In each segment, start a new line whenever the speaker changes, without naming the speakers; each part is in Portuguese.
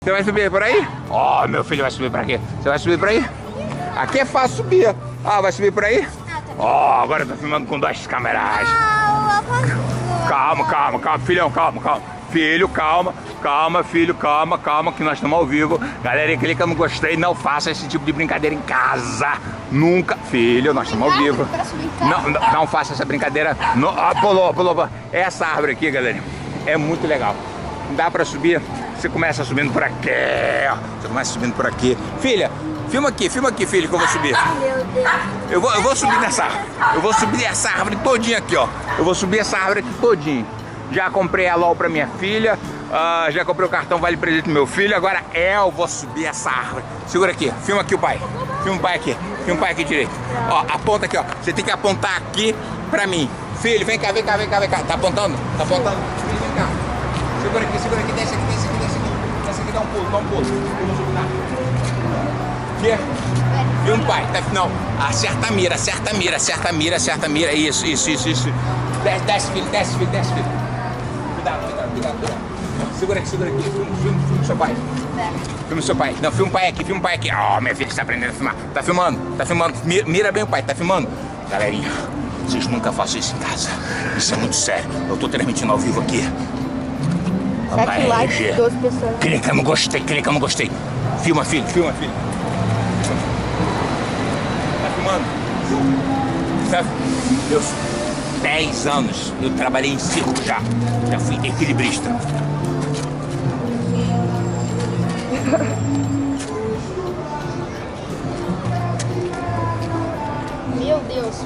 Você vai subir por aí? Ó, meu filho vai subir por aqui. Você vai subir por aí? Aqui é fácil subir. Ah, vai subir por aí? Ó, agora eu tô filmando com 2 câmeras. Calma, calma, calma, filhão, calma, calma. Filho, calma, calma, filho, calma, calma, que nós estamos ao vivo. Galera, clica no gostei, não faça esse tipo de brincadeira em casa. Nunca. Filho, nós estamos ao vivo. Não faça essa brincadeira. Pulou. Essa árvore aqui, galera, é muito legal. Dá pra subir. Você começa subindo por aqui, ó. Você começa subindo por aqui. Filha, filma aqui, filho, que eu vou subir.
Meu Deus.
Eu vou subir nessa árvore. Eu vou subir essa árvore todinha aqui, ó. Eu vou subir essa árvore aqui todinha. Já comprei a LOL pra minha filha. Já comprei o cartão Vale Presente pro meu filho. Agora eu vou subir essa árvore. Segura aqui, filma aqui o pai. Filma o pai aqui. Filma o pai aqui direito. Ó, aponta aqui, ó. Você tem que apontar aqui pra mim. Filho, vem cá. Tá apontando? Tá apontando? Vem cá. Segura aqui, desce aqui. Desce aqui, dá um pulo. Eu vou subir lá. Aqui. Filma o pai. Não, acerta a mira. Isso. Desce, filho. Cuidado. Segura aqui. Filma o seu pai. Filma o seu pai. Não, filma o pai aqui. Ó, minha filha está aprendendo a filmar. Tá filmando. Mira bem o pai, tá filmando. Galerinha, vocês nunca façam isso em casa. Isso é muito sério. Eu tô transmitindo ao vivo aqui.
7 likes, 12 pessoas.
Clica no gostei. Filma, filho. Tá filmando? Sabe? Eu 10 anos eu trabalhei em circo já fui equilibrista.
Meu Deus,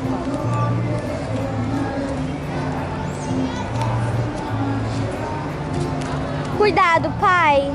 cuidado, pai.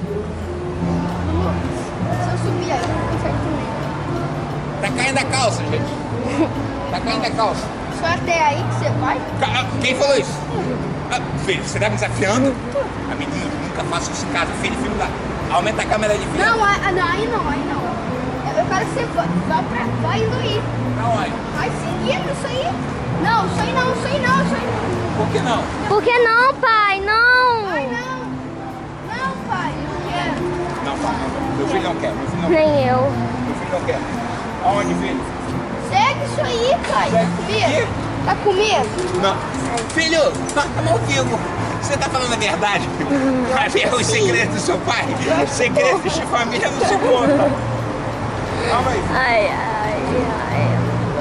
Se eu subir aí, não consegue comer.
Tá caindo a calça, gente. Tá caindo a calça.
Só até aí que você vai?
Quem falou isso? Filho, você tá me desafiando? Amiguinho, nunca faça isso em casa. Filho, lá. Aumenta a câmera ali, filho.
Não, aí não. Eu quero que você vai indo aí.
Pra onde?
Vai seguindo isso aí. Não, isso aí não.
Por que não?
Por que não, pai? Não!
Vai não. Não, pai, eu não quero.
Não, pai. Meu filho não quer.
Nem eu.
Meu filho não quer. Aonde, filho?
Segue isso aí, pai.
Segue.
Tá com medo?
Não. Filho, estamos ao vivo. Você tá falando a verdade? Vai ver os segredos do seu pai? Segredos de família não se conta. Calma aí.
Ai.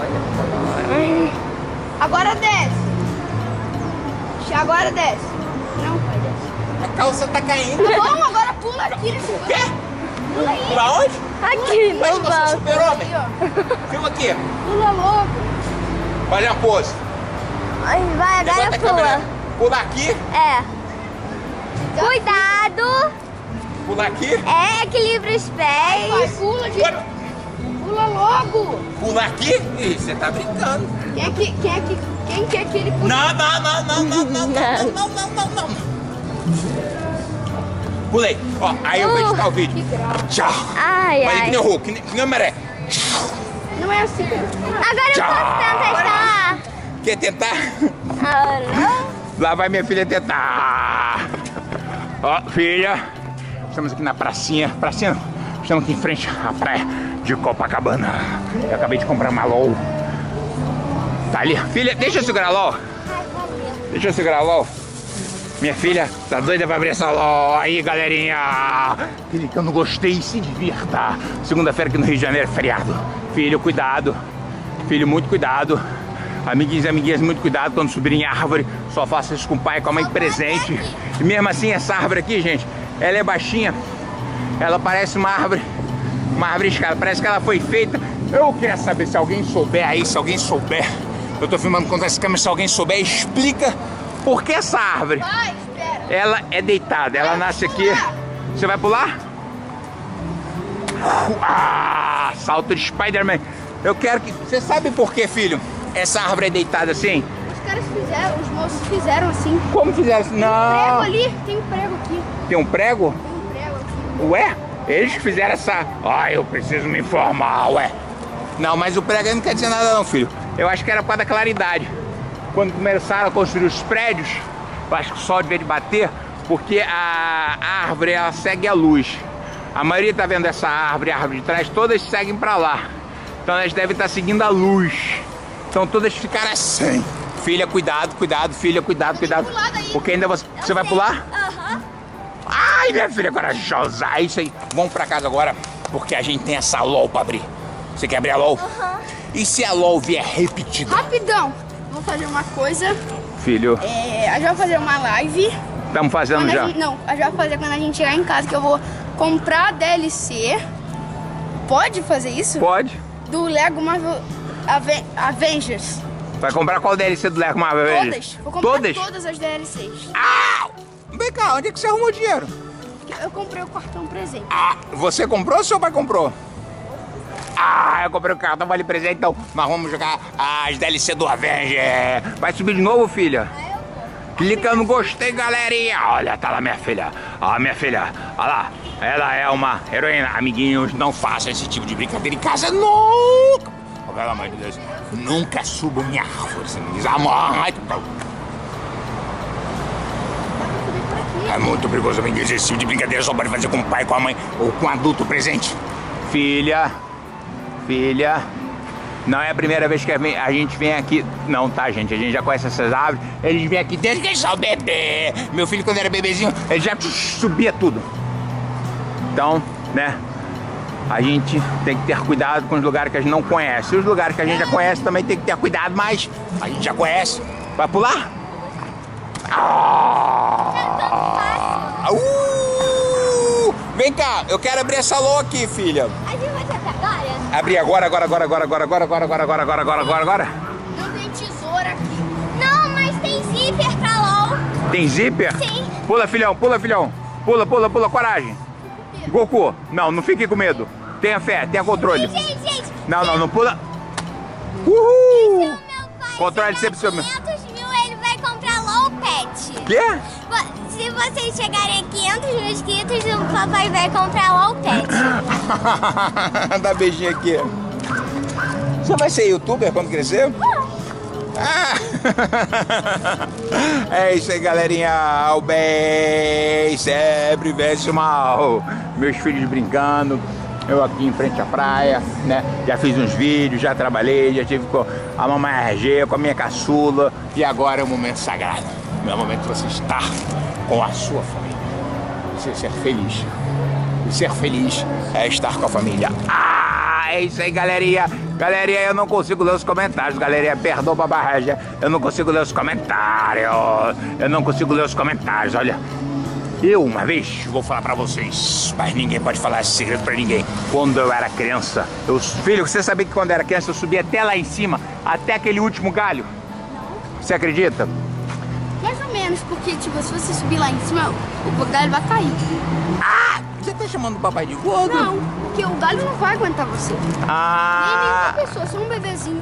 Agora desce. Não, pai, desce.
A calça tá caindo.
Tá bom, agora pula aqui nesse
O quê?
Pula aí.
Pra onde?
Aqui,
Mas
no
você é
banco.
super-homem.
Aqui, ó.
Filma aqui.
Pula logo.
Olha a pose.
Ai, vai, agora
Levanta a câmera.
pula.
Pula aqui.
É. Cuidado.
Pula aqui.
É, equilibra os
Vai,
pés.
pula, gente. Pula logo.
Pula aqui. Ih, você tá brincando.
Quem quer que ele pule?
Não. Pulei. Ó, aí eu vou editar o vídeo.
Que grau.
Tchau.
Ai,
Olha que nem o
ai.
Hulk, que nem o Meré.
Não é assim.
Agora eu
Tchau.
posso tentar.
Quer tentar?
Ah, não.
Lá vai minha filha tentar. Ó, filha. Estamos aqui na pracinha. Pracinha não. Estamos aqui em frente à praia de Copacabana. Eu acabei de comprar uma LOL. Tá ali. Filha, deixa eu segurar a LOL. Deixa eu segurar a LOL. Minha filha tá doida pra abrir essa LOL. Aí, galerinha. Clica no gostei e se divirta. Segunda-feira aqui no Rio de Janeiro, feriado. Filho, cuidado. Filho, muito cuidado. Amiguinhos e amiguinhas, muito cuidado quando subirem em árvore. Só faça isso com o pai e com a mãe presente. E mesmo assim, essa árvore aqui, gente, ela é baixinha. Ela parece uma árvore escada. Parece que ela foi feita. Eu quero saber se alguém souber aí, se alguém souber. Eu tô filmando com essa câmera, se alguém souber, explica por que essa árvore.
Vai, espera.
Ela é deitada, ela nasce aqui. Você vai pular? Salto de Spider-Man. Eu quero que... Você sabe por que, filho, essa árvore é deitada assim?
Os caras fizeram, os moços fizeram assim.
Como fizeram assim?
Prego
Não.
ali, tem um prego aqui.
Tem um prego?
Tem um prego aqui.
Ué? Eles que fizeram essa... eu preciso me informar, ué. Não, mas o prego aí não quer dizer nada não, filho. Eu acho que era para dar claridade. Quando começaram a construir os prédios, eu acho que o sol devia de bater, porque a árvore, ela segue a luz. A maioria tá vendo essa árvore, a árvore de trás, todas seguem pra lá. Então elas devem estar seguindo a luz. Então todas ficaram assim. Filha, cuidado, cuidado, filha, cuidado, cuidado. Porque ainda você vai pular?
Aham.
Ai, minha filha corajosa. É isso aí. Vamos pra casa agora, porque a gente tem essa LOL pra abrir. Você quer abrir a LOL?
Aham.
E se a LOL vier repetida?
Rapidão. Vou fazer uma coisa.
Filho,
A gente vai fazer uma live.
estamos fazendo já.
Não, a gente vai fazer quando a gente chegar em casa, que eu vou comprar a DLC. Pode fazer isso?
Pode.
Do Lego Marvel Avengers.
Vai comprar qual DLC do Lego Marvel?
Todas. Vou comprar
Todas?
todas as DLCs.
Ah! Vem cá, onde é que você arrumou dinheiro?
Eu comprei o cartão presente.
Ah, você comprou ou seu pai comprou? Ah, eu comprei o cartão vale presente, então nós vamos jogar as DLC do Avenger. Vai subir de novo, filha? Clica no gostei, galerinha. Olha, tá lá minha filha. Ó, minha filha. Olha lá. Ela é uma heroína. Amiguinhos, não façam esse tipo de brincadeira em casa nunca. Oh, pelo amor de Deus. Nunca subam em árvore. Você não diz, é muito perigoso, amigo. Esse tipo de brincadeira só pode fazer com o pai, com a mãe ou com um adulto presente. Filha. Filha. Não é a primeira vez que a gente vem aqui. Não, tá, gente? A gente já conhece essas árvores. Eles vêm aqui desde que eles são bebê. Meu filho, quando era bebezinho, ele já subia tudo. Então, né? A gente tem que ter cuidado com os lugares que a gente não conhece. Os lugares que a gente já conhece também tem que ter cuidado, mas a gente já conhece. Vai pular? Vem cá, eu quero abrir essa LOL aqui, filha.
A gente vai tentar agora?
Abrir agora.
Não tem tesoura aqui.
Não, mas tem zíper pra LOL.
Tem zíper?
Sim.
Pula, filhão, pula, filhão. Pula, coragem. Goku, não fique com medo. Tenha fé, tenha controle.
Gente.
Não pula.
Se o
Uhul!
meu pai
Controle
chegar
sempre
a 500 mil, ele vai comprar LOL Pet.
Quê?
Se vocês chegarem a 500 mil inscritos, o papai vai comprar LOL Pet.
Dá beijinho aqui. Você vai ser youtuber quando crescer? Ah. É isso aí, galerinha. O bem sempre vence o mal. Meus filhos brincando, eu aqui em frente à praia, né? Já fiz uns vídeos, já trabalhei, já tive com a mamãe RG, com a minha caçula. E agora é o momento sagrado. É o momento de você estar com a sua família. Você ser feliz. E ser feliz é estar com a família. É isso aí, galerinha. Galerinha, eu não consigo ler os comentários. Galerinha, perdoa pra barragem. Eu não consigo ler os comentários. Olha, eu uma vez vou falar pra vocês, mas ninguém pode falar esse segredo pra ninguém. Quando eu era criança, filho, você sabia que quando eu era criança eu subia até lá em cima, até aquele último galho? Não. Você acredita?
Mais ou menos, porque tipo, se você subir lá em cima, o galho vai cair.
Você tá chamando o papai de gordo?
Não, porque o galho não vai aguentar você. Nem nenhuma pessoa, só um bebezinho.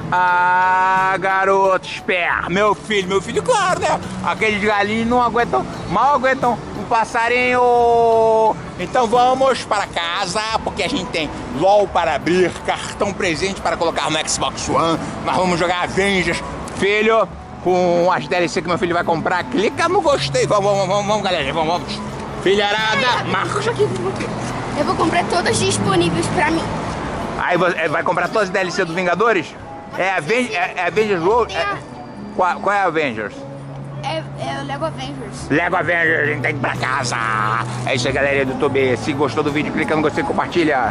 Garoto esperto. Meu filho, claro, né? Aqueles galinhos não aguentam, mal aguentam um passarinho. Então vamos para casa, porque a gente tem LOL para abrir, cartão presente para colocar no Xbox One. Nós vamos jogar Avengers, filho, com as DLC que meu filho vai comprar. Clica no gostei. Vamos, galera, vamos. Filharada, marcha aqui.
Eu vou comprar todas disponíveis pra mim.
Aí vai comprar todas as DLC dos Vingadores? É Avengers World? Qual é a Avengers?
É o Lego Avengers.
Lego Avengers, a gente tem que ir pra casa. É isso aí, galerinha do YouTube. Se gostou do vídeo, clica no gostei e compartilha.